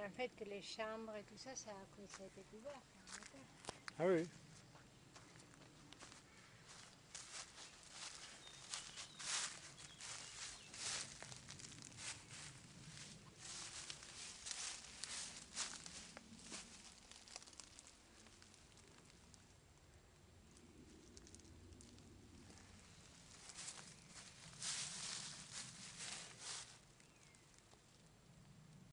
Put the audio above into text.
en fait, que les chambres et tout ça, ça a été couvert. Ah oui.